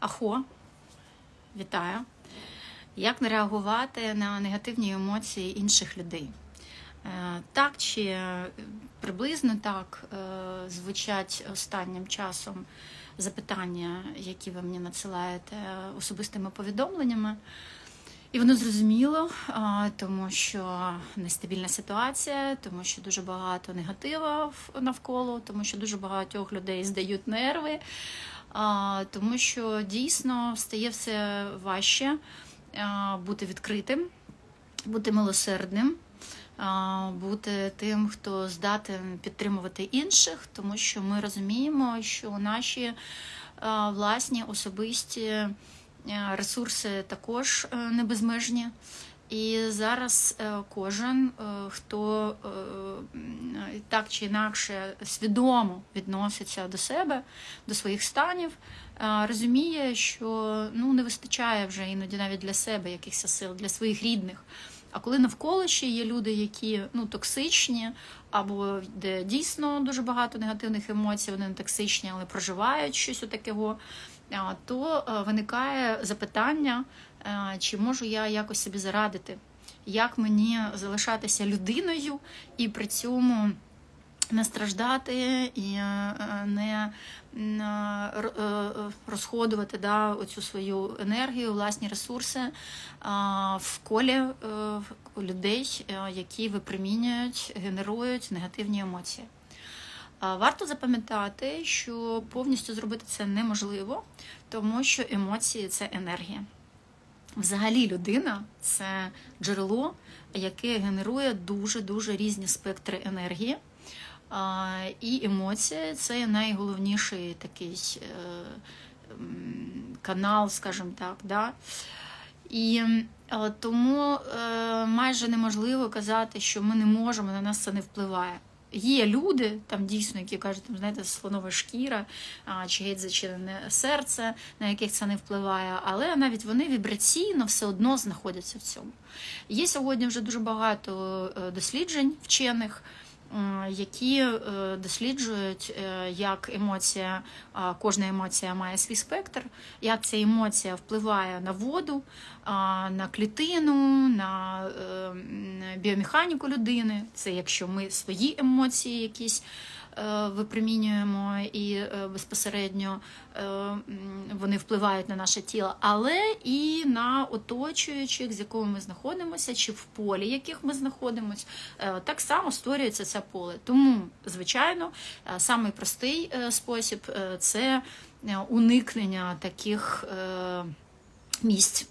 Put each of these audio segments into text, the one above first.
Ахо, вітаю. Як не реагувати на негативні емоції інших людей? Так чи приблизно так звучать останнім часом запитання, які ви мені надсилаєте особистими повідомленнями. І воно зрозуміло, тому що нестабільна ситуація, тому що дуже багато негативу навколо, тому що дуже багатьох людей здають нерви, тому що дійсно стає все важче бути відкритим, бути милосердним, бути тим, хто здатен підтримувати інших, тому що ми розуміємо, що наші власні особисті ресурси також не безмежні. І зараз кожен, хто так чи інакше свідомо відноситься до себе, до своїх станів, розуміє, що не вистачає вже іноді навіть для себе якихось сил, для своїх рідних. А коли навколо ще є люди, які токсичні, або де дійсно дуже багато негативних емоцій, вони не токсичні, але проживають щось отакого, то виникає запитання, чи можу я якось собі зарадити, як мені залишатися людиною і при цьому не страждати і не розходувати оцю свою енергію, власні ресурси в колі людей, які випромінюють, генерують негативні емоції. Варто запам'ятати, що повністю зробити це неможливо, тому що емоції – це енергія. Взагалі людина – це джерело, яке генерує дуже-дуже різні спектри енергії. І емоції – це найголовніший такий канал, скажімо так. Да? І тому майже неможливо казати, що ми не можемо, на нас це не впливає. Є люди, там дійсно, які кажуть, знаєте, слонова шкіра, чи геть зачинене серце, на яких це не впливає, але навіть вони вібраційно все одно знаходяться в цьому. Є сьогодні вже дуже багато досліджень вчених, які досліджують, як емоція, кожна емоція має свій спектр, як ця емоція впливає на воду, на клітину, на біомеханіку людини. Це якщо ми свої емоції якісь випромінюємо і безпосередньо вони впливають на наше тіло, але і на оточуючих, з якими ми знаходимося, чи в полі, яких ми знаходимося, так само створюється це поле. Тому, звичайно, самий простий спосіб – це уникнення таких місць.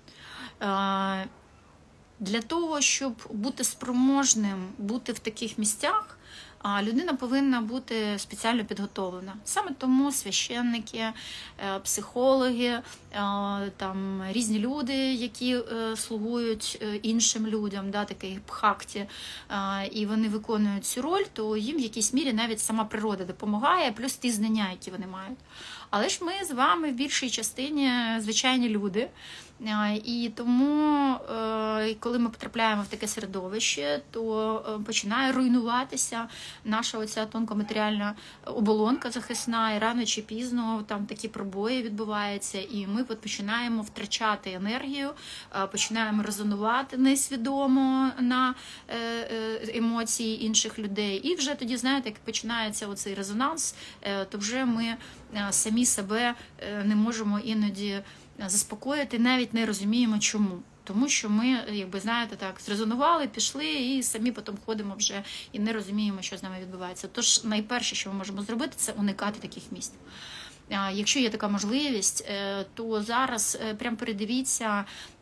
Для того, щоб бути спроможним бути в таких місцях, людина повинна бути спеціально підготовлена. Саме тому священники, психологи, там різні люди, які слугують іншим людям, такі бхакті, і вони виконують цю роль, то їм в якійсь мірі навіть сама природа допомагає, плюс ті знання, які вони мають. Але ж ми з вами в більшій частині звичайні люди, і тому, коли ми потрапляємо в таке середовище, то починає руйнуватися наша оця тонкоматеріальна оболонка захисна, і рано чи пізно там такі пробої відбуваються, і ми починаємо втрачати енергію, починаємо резонувати несвідомо на емоції інших людей. І вже тоді, знаєте, як починається оцей резонанс, то вже ми самі себе не можемо іноді заспокоїти, навіть не розуміємо чому. Тому що ми, знаєте, так, зрезонували, пішли і самі потім ходимо вже і не розуміємо, що з нами відбувається. Тож найперше, що ми можемо зробити, це уникати таких місць. Якщо є така можливість, то зараз прям передивіться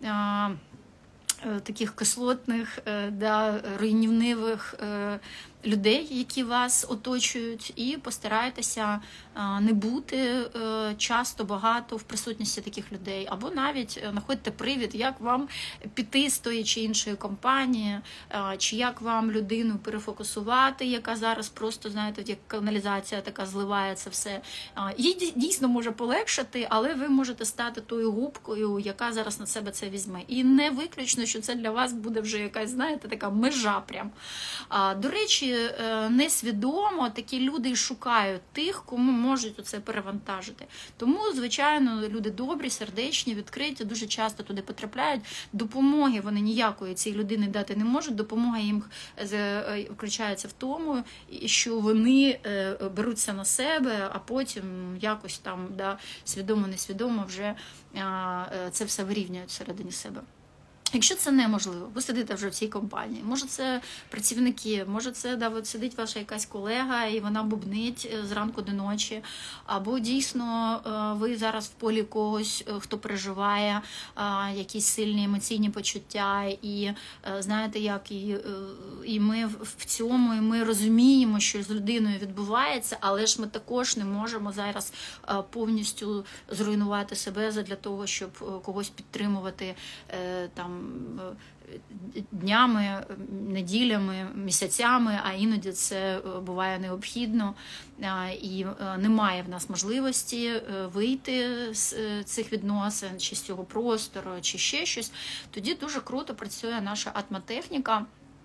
таких кислотних, руйнівнивих людей, які вас оточують, і постарайтеся не бути часто, багато в присутності таких людей, або навіть знаходьте привід, як вам піти з тої чи іншої компанії, чи як вам людину перефокусувати, яка зараз просто, знаєте, як каналізація така зливається все. Їй дійсно може полегшати, але ви можете стати тою губкою, яка зараз на себе це візьме. І не виключно, що це для вас буде вже якась, знаєте, така межа прям. До речі, несвідомо такі люди і шукають тих, кому можуть це перевантажити. Тому, звичайно, люди добрі, сердечні, відкриті, дуже часто туди потрапляють. Допомоги вони ніякої цій людині дати не можуть. Допомога їм включається в тому, що вони беруться на себе, а потім якось там, свідомо-несвідомо вже це все вирівнюють всередині себе. Якщо це неможливо, ви сидите вже в цій компанії, може це працівники, може це сидить ваша якась колега і вона бубнить зранку до ночі, або дійсно ви зараз в полі когось, хто переживає якісь сильні емоційні почуття, і знаєте, як і ми в цьому, і ми розуміємо, що з людиною відбувається, але ж ми також не можемо зараз повністю зруйнувати себе для того, щоб когось підтримувати там днями, неділями, місяцями, а іноді це буває необхідно, і немає в нас можливості вийти з цих відносин, чи з цього простору, чи ще щось. Тоді дуже круто працює наша атмотехніка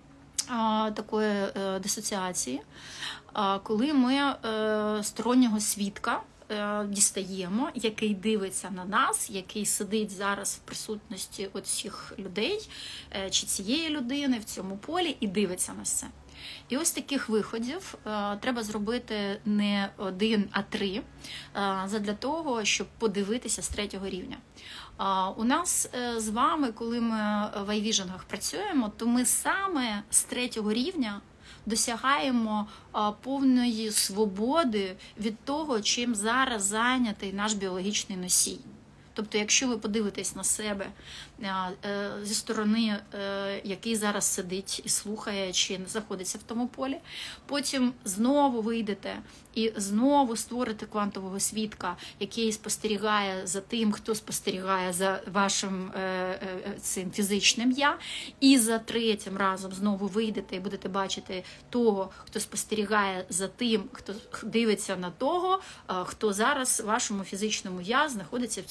такої дисоціації, коли ми стороннього свідка дістаємо, який дивиться на нас, який сидить зараз в присутності всіх людей, чи цієї людини в цьому полі, і дивиться на все. І ось таких виходів треба зробити не 1, а 3, задля того, щоб подивитися з 3-го рівня. У нас з вами, коли ми в iVision працюємо, то ми саме з 3-го рівня досягаємо повної свободи від того, чим зараз зайнятий наш біологічний носій. Тобто, якщо ви подивитесь на себе зі сторони, який зараз сидить і слухає, чи не знаходиться в тому полі, потім знову вийдете і знову створите квантового свідка, який спостерігає за тим, хто спостерігає за вашим цим фізичним «я», і за 3-м разом знову вийдете і будете бачити того, хто спостерігає за тим, хто дивиться на того, хто зараз в вашому фізичному «я» знаходиться в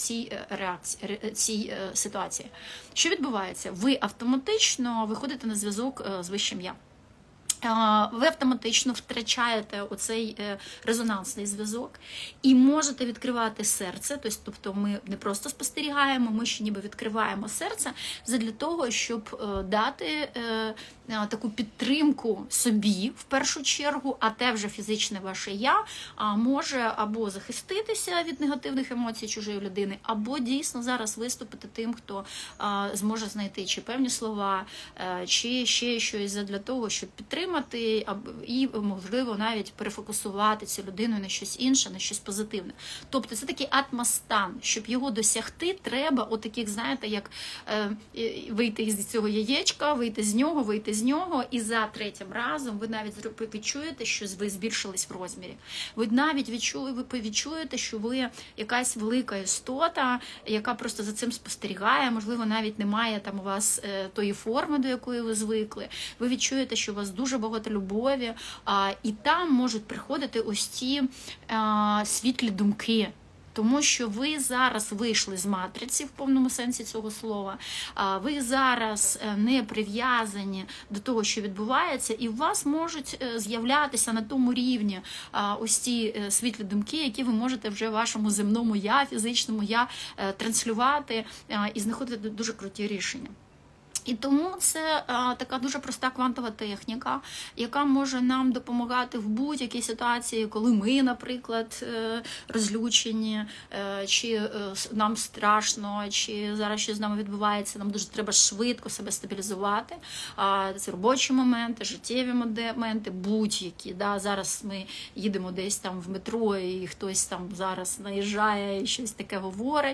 цій ситуації. Що відбувається? Ви автоматично виходите на зв'язок з вищим «я». Ви автоматично втрачаєте оцей резонансний зв'язок і можете відкривати серце, тобто ми не просто спостерігаємо, ми ще ніби відкриваємо серце для того, щоб дати таку підтримку собі в першу чергу, а те вже фізичне ваше «я» може або захиститися від негативних емоцій чужої людини, або дійсно зараз виступити тим, хто зможе знайти чи певні слова, чи ще щось для того, щоб підтримати і, можливо, навіть перефокусувати цю людину на щось інше, на щось позитивне. Тобто це такий атмостан. Щоб його досягти, треба отаких, знаєте, як вийти із цього яєчка, вийти з нього, і за 3-м разом ви навіть відчуєте, що ви збільшились в розмірі. Ви навіть відчуєте, що ви якась велика істота, яка просто за цим спостерігає, можливо, навіть немає там у вас тої форми, до якої ви звикли. Ви відчуєте, що у вас дуже багато любові, і там можуть приходити ось ці світлі думки. Тому що ви зараз вийшли з матриці в повному сенсі цього слова, ви зараз не прив'язані до того, що відбувається, і у вас можуть з'являтися на тому рівні ось ці світлі думки, які ви можете вже в вашому земному «я», фізичному «я» транслювати і знаходити дуже круті рішення. І тому це така дуже проста квантова техніка, яка може нам допомагати в будь-якій ситуації, коли ми, наприклад, розлючені, чи нам страшно, чи зараз щось з нами відбувається, нам дуже треба швидко себе стабілізувати. Це робочі моменти, життєві моменти, будь-які. Да? Зараз ми їдемо десь там в метро, і хтось там зараз наїжджає і щось таке говорить,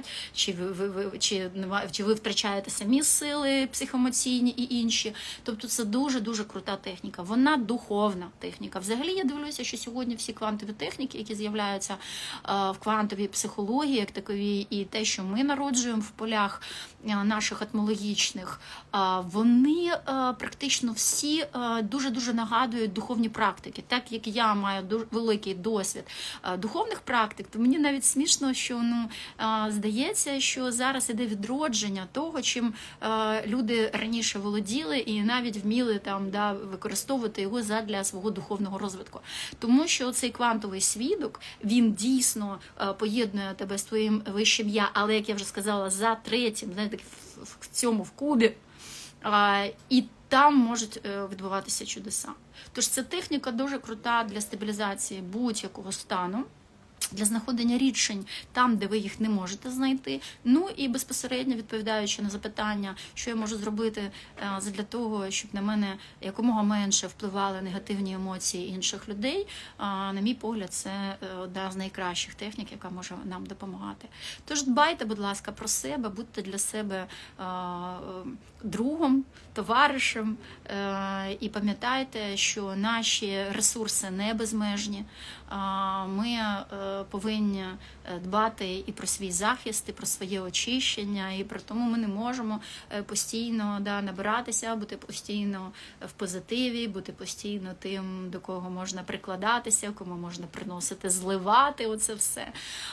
чи ви втрачаєте самі сили психоемоційні і інші. Тобто це дуже-дуже крута техніка. Вона духовна техніка. Взагалі я дивлюся, що сьогодні всі квантові техніки, які з'являються в квантовій психології, як таковій, і те, що ми народжуємо в полях наших атмологічних, вони практично всі дуже-дуже нагадують духовні практики. Так як я маю великий досвід духовних практик, то мені навіть смішно, що здається, що зараз іде відродження того, чим люди ви раніше володіли і навіть вміли там, да, використовувати його задля свого духовного розвитку. Тому що цей квантовий свідок, він дійсно поєднує тебе з твоїм вищим я, але, як я вже сказала, за третім, знаєте, в кубі, і там можуть відбуватися чудеса. Тож ця техніка дуже крута для стабілізації будь-якого стану, для знаходження рішень там, де ви їх не можете знайти. Ну і безпосередньо відповідаючи на запитання, що я можу зробити для того, щоб на мене якомога менше впливали негативні емоції інших людей, на мій погляд, це одна з найкращих технік, яка може нам допомагати. Тож дбайте, будь ласка, про себе, будьте для себе другом, товаришем, і пам'ятайте, що наші ресурси не безмежні. Ми повинні дбати і про свій захист, і про своє очищення, і про тому ми не можемо постійно набиратися, бути постійно в позитиві, бути постійно тим, до кого можна прикладатися, кому можна приносити, зливати оце все.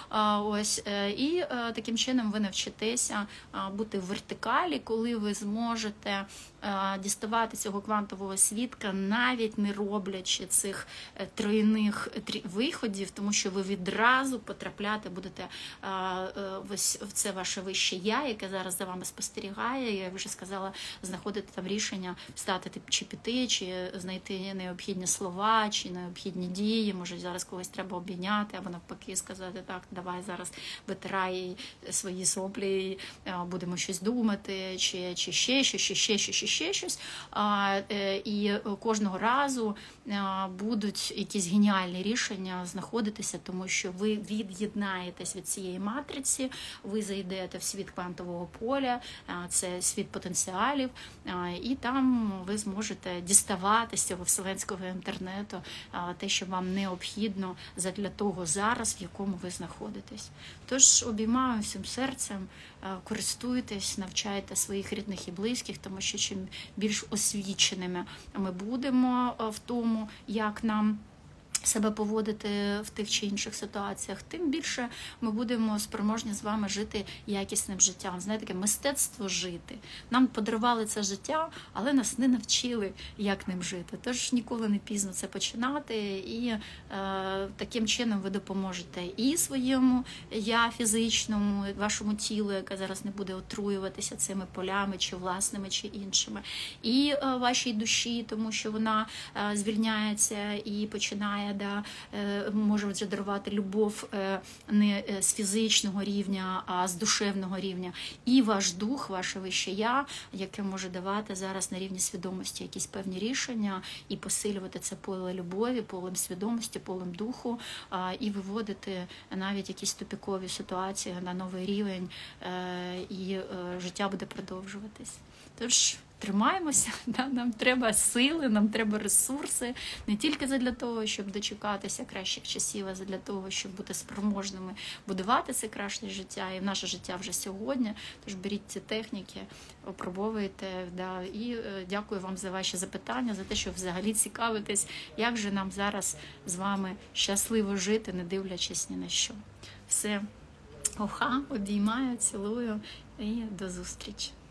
І таким чином ви навчитеся бути в вертикалі, коли ви зможете діставати цього квантового свідка, навіть не роблячи цих тройних виходів, тому що ви відразу потрапляти будете в це ваше вище я, яке зараз за вами спостерігає. Я вже сказала, знаходити там рішення, встати чи піти, чи знайти необхідні слова, чи необхідні дії. Може, зараз когось треба обійняти, або навпаки сказати, так, давай зараз витирай свої соплі, будемо щось думати, чи ще щось. І кожного разу будуть якісь геніальні рішення знаходитися, тому що ви від'єднаєтесь від цієї матриці, ви зайдете в світ квантового поля, це світ потенціалів, і там ви зможете діставати з цього вселенського інтернету те, що вам необхідно задля того зараз, в якому ви знаходитесь. Тож обіймаю всім серцем, користуйтесь, навчайте своїх рідних і близьких, тому що чим більш освіченими ми будемо в тому, як нам себе поводити в тих чи інших ситуаціях, тим більше ми будемо спроможні з вами жити якісним життям. Знаєте, таке мистецтво жити. Нам подарували це життя, але нас не навчили, як ним жити. Тож ніколи не пізно це починати, і таким чином ви допоможете і своєму я фізичному, вашому тілу, яке зараз не буде отруюватися цими полями, чи власними, чи іншими, і вашій душі, тому що вона звільняється і починає може вже дарувати любов не з фізичного рівня, а з душевного рівня. І ваш дух, ваше вище я, яке може давати зараз на рівні свідомості якісь певні рішення і посилювати це поле любові, полем свідомості, полем духу, і виводити навіть якісь тупікові ситуації на новий рівень, і життя буде продовжуватись. Тож тримаємося, нам треба сили, нам треба ресурси, не тільки для того, щоб дочекатися кращих часів, а для того, щоб бути спроможними будувати це краще життя, і наше життя вже сьогодні. Тож беріть ці техніки, опробовуйте. І дякую вам за ваші запитання, за те, що взагалі цікавитесь, як же нам зараз з вами щасливо жити, не дивлячись ні на що. Все, обіймаю, цілую і до зустрічі.